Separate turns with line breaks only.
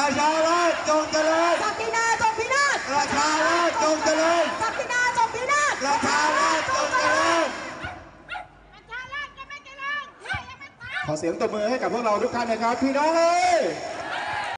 ราชาราชจงเจริญ
ศักดินาจงพินาศ
ราชาราชจงเจริญ
ศักดินาจงพินาศ
ราชาราชจงเจริญ
ประชาราชจะไม่เจริญยังไม่ตาย
ขอเสียงตบมือให้กับพวกเราทุกท่านนะครับพี่น้องเลย